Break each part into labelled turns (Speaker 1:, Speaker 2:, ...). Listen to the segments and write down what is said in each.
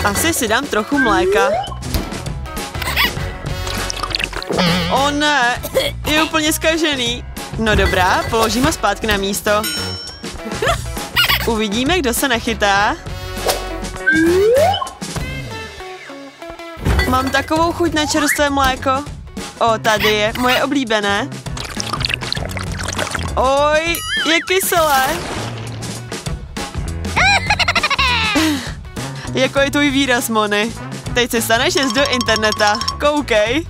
Speaker 1: Asi si dám trochu mléka. O ne, je úplně zkažený. No dobrá, položím ho zpátky na místo. Uvidíme, kdo se nechytá. Mám takovou chuť na čerstvé mléko. O, tady je, moje oblíbené. Oj, je kyselé. Jako je tvůj výraz, Moni. Teď se staneš jezd do interneta. Koukej.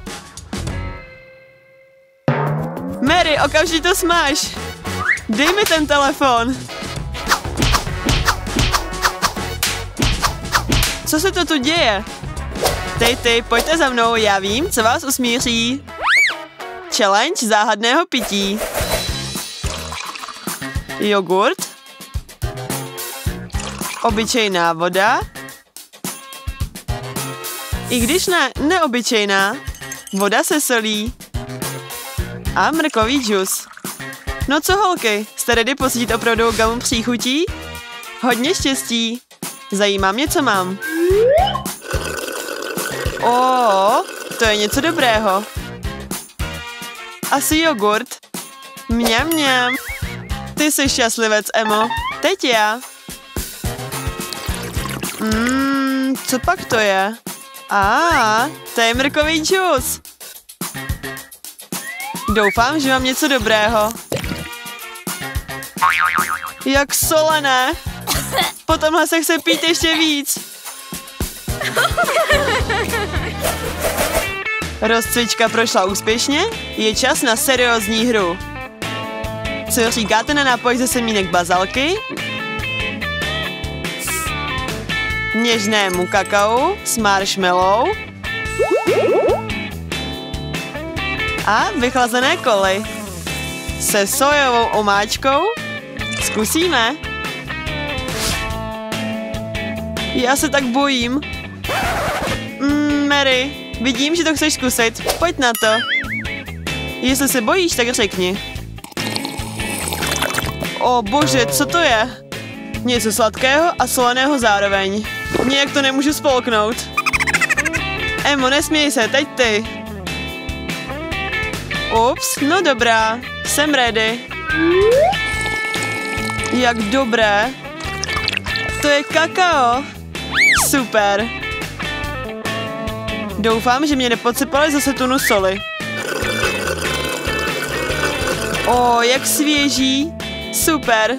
Speaker 1: Mary, okamžitě to smáš. Dej mi ten telefon. Co se to tu děje? Ty, pojďte za mnou, já vím, co vás usmíří. Challenge záhadného pití. Jogurt. Obyčejná voda. I když neobyčejná. Voda se solí. A mrkový džus. No co holky, jste ready pocítit opravdu gamu příchutí? Hodně štěstí. Zajímá mě, co mám. O, to je něco dobrého. Asi jogurt. Mňam, mňam. Ty jsi šťastlivec, Emo. Teď já. Co pak to je? To je mrkový džus. Doufám, že mám něco dobrého. Jak solené. Po tomhle se chce pít ještě víc. Rozcvička prošla úspěšně, je čas na seriózní hru. Co říkáte na nápoj ze semínek bazalky? Něžnému kakao s marshmallow a vychlazené koly se sojovou omáčkou. Zkusíme. Já se tak bojím. Mary, vidím, že to chceš zkusit. Pojď na to. Jestli se bojíš, tak řekni. O bože, co to je? Něco sladkého a soleného zároveň. Nějak to nemůžu spolknout. Emo, nesměj se, teď ty. Ups, no dobrá. Jsem ready. Jak dobré. To je kakao. Super. Doufám, že mě nepodsypali zase tunu soli. O, jak svěží. Super.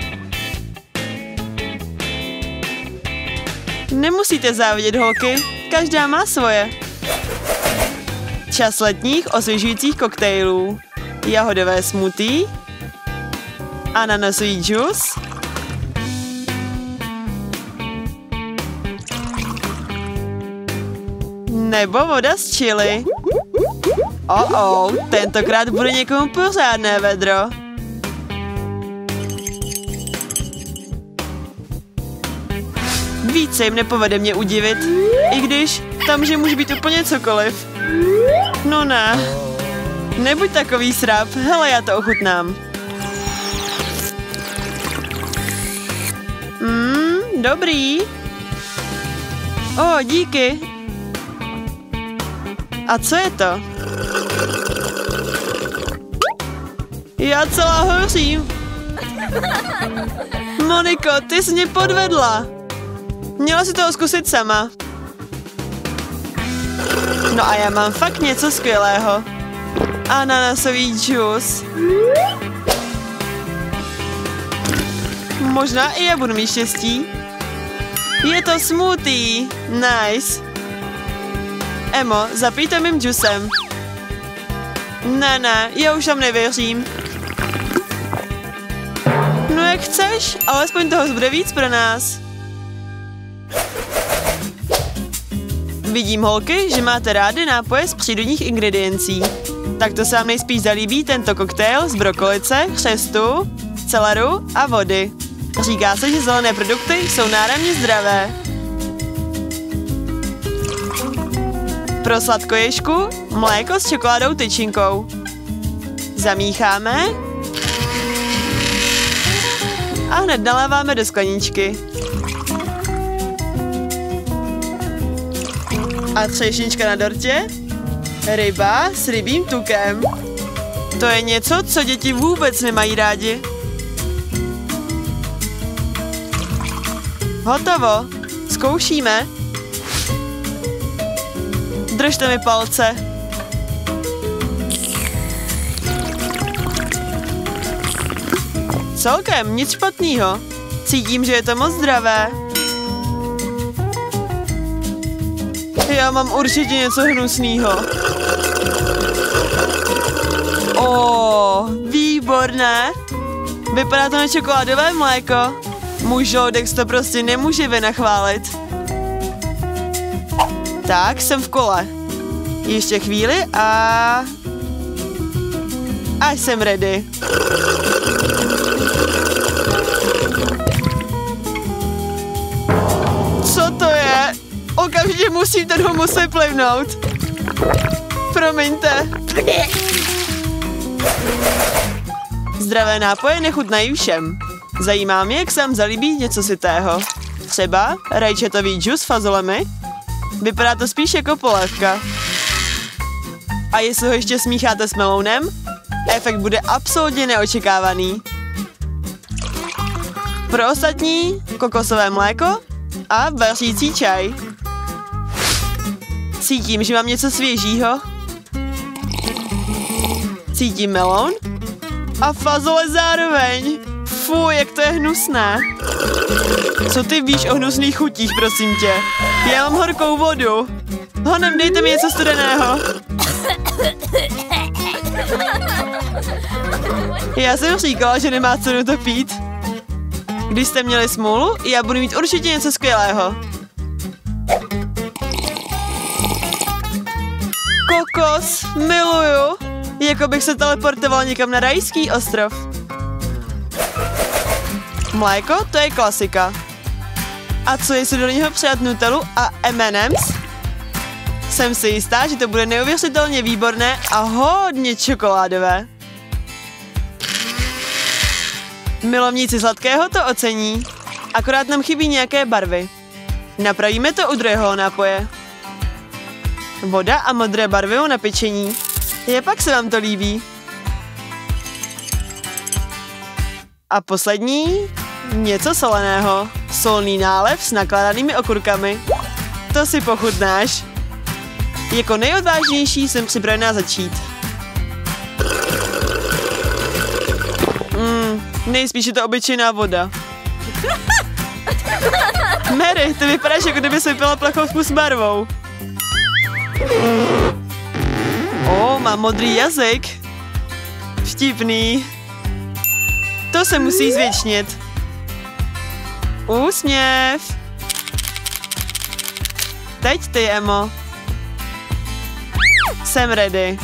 Speaker 1: Nemusíte závidět, holky. Každá má svoje. Čas letních osvěžujících koktejlů. Jahodové smoothie. Ananasový džus. Nebo voda z chili. Tentokrát bude někomu pořádné vedro. Více jim nepovede mě udivit. I když tam může být úplně cokoliv. No ne. Nebuď takový srap. Hele, já to ochutnám. Dobrý. Díky. A co je to? Já celá hořím. Moniko, ty jsi mě podvedla. Měla si toho zkusit sama. No a já mám fakt něco skvělého. Ananasový džus. Možná i já budu mít štěstí. Je to smoothie. Nice. Emo, zapij to mým džusem. Ne, já už tam nevěřím. No jak chceš, alespoň toho bude víc pro nás. Vidím, holky, že máte rády nápoje z přírodních ingrediencí. Tak to se vám nejspíš zalíbí tento koktejl z brokolice, chřestu, celeru a vody. Říká se, že zelené produkty jsou náramně zdravé. Pro sladkoježku mléko s čokoládou tyčinkou. Zamícháme a hned naléváme do skleničky. A třešnička na dortě? Ryba s rybím tukem. To je něco, co děti vůbec nemají rádi. Hotovo. Zkoušíme. Držte mi palce. Celkem nic špatného. Cítím, že je to moc zdravé. Já mám určitě něco hnusného. Výborné. Vypadá to na čokoládové mléko. Můj žaludek to prostě nemůže vynachválit. Tak, jsem v kole. Ještě chvíli a jsem ready. Co to je? Okamžitě musím ten humus vyplivnout. Promiňte. Zdravé nápoje nechutnají všem. Zajímá mě, jak se vám zalíbí něco sytého. Třeba rajčatový džus s fazolemi. Vypadá to spíš jako polévka. A jestli ho ještě smícháte s melounem, efekt bude absolutně neočekávaný. Pro ostatní kokosové mléko a vařící čaj. Cítím, že mám něco svěžího. Cítím meloun a fazole zároveň. Fuj, jak to je hnusné. Co ty víš o hnusných chutích, prosím tě? Já mám horkou vodu. Honem, dejte mi něco studeného. Já jsem říkala, že nemá cenu to pít. Když jste měli smůlu, já budu mít určitě něco skvělého. Kokos, miluju. Jako bych se teleportoval někam na rajský ostrov. Mléko, to je klasika. A co jestli do něho přidat Nutellu a M&M's? Jsem si jistá, že to bude neuvěřitelně výborné a hodně čokoládové. Milovníci sladkého to ocení. Akorát nám chybí nějaké barvy. Napravíme to u druhého nápoje. Voda a modré barvivo na pečení. Pak se vám to líbí. A poslední, něco soleného. Solný nálev s nakládanými okurkami. To si pochutnáš. Jako nejodvážnější jsem připravená začít. Nejspíš je to obyčejná voda. Mary, ty vypadáš, jako kdyby se vypila plechovku s barvou. Mám modrý jazyk. Vtipný. To se musí zvětšnit. Úsměv. Teď ty, Emo. Jsem ready.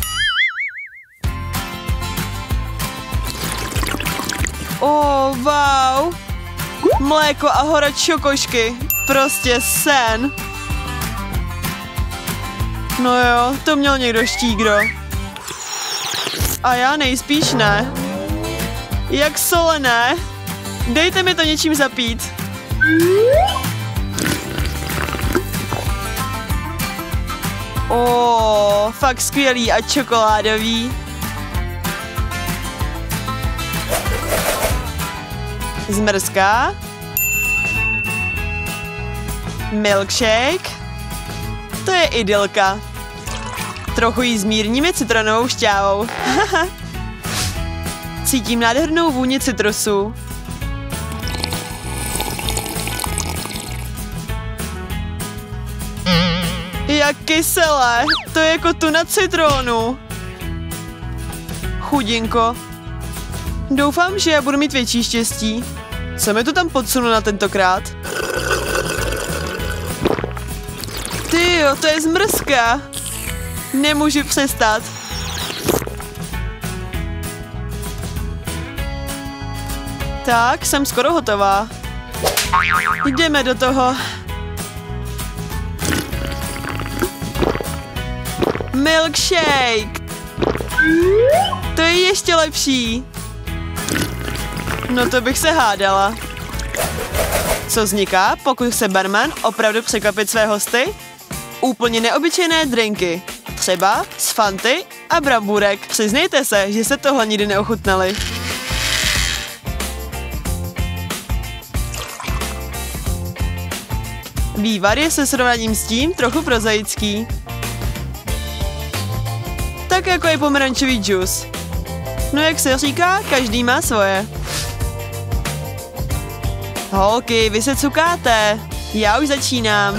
Speaker 1: Wow. Mléko a hora čokošky. Prostě sen. No jo, to měl někdo štígro. A já nejspíš ne. Jak solené. Dejte mi to něčím zapít. Fakt skvělý a čokoládový. Zmrzká. Milkshake. To je idylka. Trochu jí zmírníme citronovou šťávou. Cítím nádhernou vůni citrusu. Jak kyselé. To je jako tuna citronu. Chudinko. Doufám, že já budu mít větší štěstí. Co mi to tam podsunu na tentokrát? Tyjo, to je zmrzka. Nemůžu přestat. Tak, jsem skoro hotová. Jdeme do toho. Milkshake. To je ještě lepší. No to bych se hádala. Co vzniká, pokud chce barman opravdu překvapit své hosty? úplně neobyčejné drinky. Třeba z Fanty a brambůrek. Přiznejte se, že se tohle nikdy neochutnali. Vývar je se srovnáním s tím trochu prozaický. Tak jako je pomerančový džus. No jak se říká, každý má svoje. Holky, vy se cukáte. Já už začínám.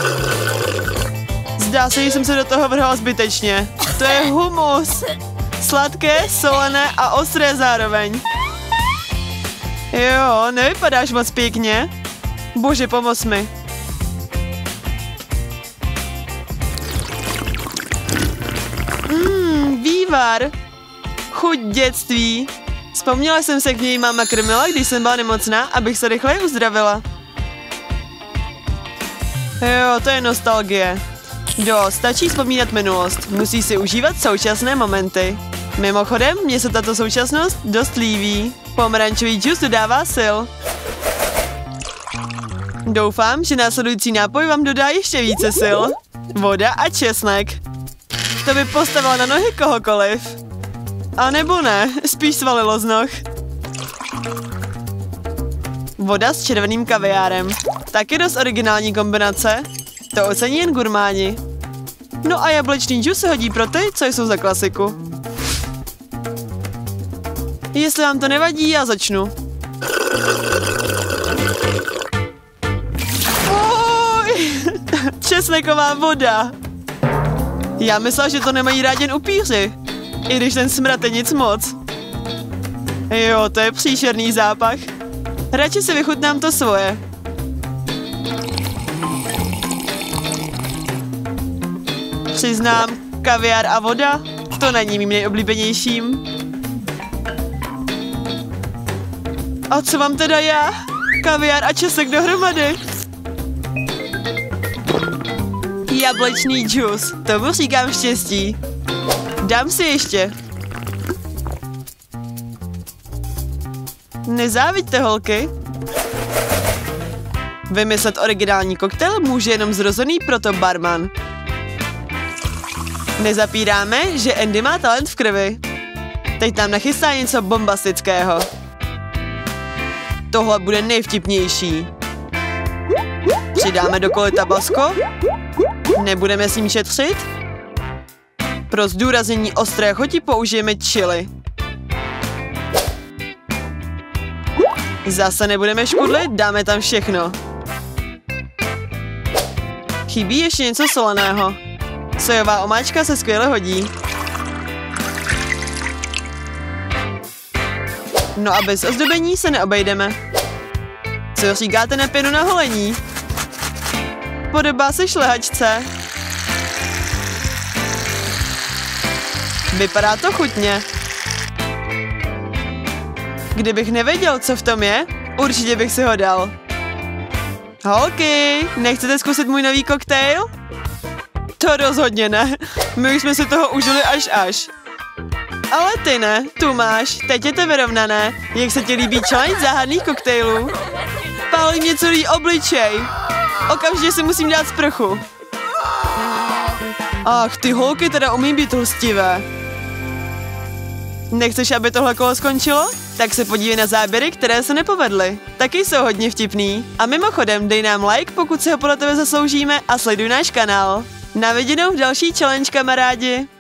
Speaker 1: Zdá se, že jsem se do toho vrhala zbytečně. To je humus. Sladké, solené a ostré zároveň. Jo, nevypadáš moc pěkně. Bože, pomoz mi. Vývar. Chuť dětství. Vzpomněla jsem se, k něj máma krmila, když jsem byla nemocná, abych se rychleji uzdravila. Jo, to je nostalgie. Stačí vzpomínat minulost. Musí si užívat současné momenty. Mimochodem, mně se tato současnost dost líbí. Pomerančový džus dodává sil. Doufám, že následující nápoj vám dodá ještě více sil. Voda a česnek. To by postavila na nohy kohokoliv. A nebo ne, spíš svalilo z noh. Voda s červeným kaviárem. Taky dost originální kombinace. To ocení jen gurmáni. No a jablečný džus se hodí pro ty, co jsou za klasiku. Jestli vám to nevadí, já začnu. Česneková voda. Já myslela, že to nemají rádi jen upíři. I když ten smrad je nic moc. Jo, to je příšerný zápach. Radši si vychutnám to svoje. Přiznám, kaviár a voda, to není mým nejoblíbenějším. A co mám teda já? Kaviár a česnek dohromady. Jablečný džus, tomu říkám štěstí. Dám si ještě. Nezáviďte, holky. Vymyslet originální koktejl může jenom zrozený proto barman. Nezapíráme, že Andy má talent v krvi. Teď nám nachystá něco bombastického. Tohle bude nejvtipnější. Přidáme do koli tabasco. Nebudeme s ním šetřit. Pro zdůraznění ostré chuti použijeme chili. Zase nebudeme škudlit, dáme tam všechno. Chybí ještě něco soleného. Sojová omáčka se skvěle hodí. No a bez ozdobení se neobejdeme. Co říkáte na pěnu na holení? Podobá se šlehačce. Vypadá to chutně. Kdybych nevěděl, co v tom je, určitě bych si ho dal. Holky, nechcete zkusit můj nový koktejl? To rozhodně ne. My už jsme si toho užili až. Ale ty ne, tu máš, teď je to vyrovnané. Jak se ti líbí challenge záhadných koktejlů? Pálí mě celý obličej. Okamžitě si musím dát sprchu. Ach, ty holky teda umí být lstivé. Nechceš, aby tohle kolo skončilo? Tak se podívej na záběry, které se nepovedly. Taky jsou hodně vtipný. A mimochodem, dej nám like, pokud si ho podle tebe zasloužíme, a sleduj náš kanál. Na viděnou v další challenge, kamarádi.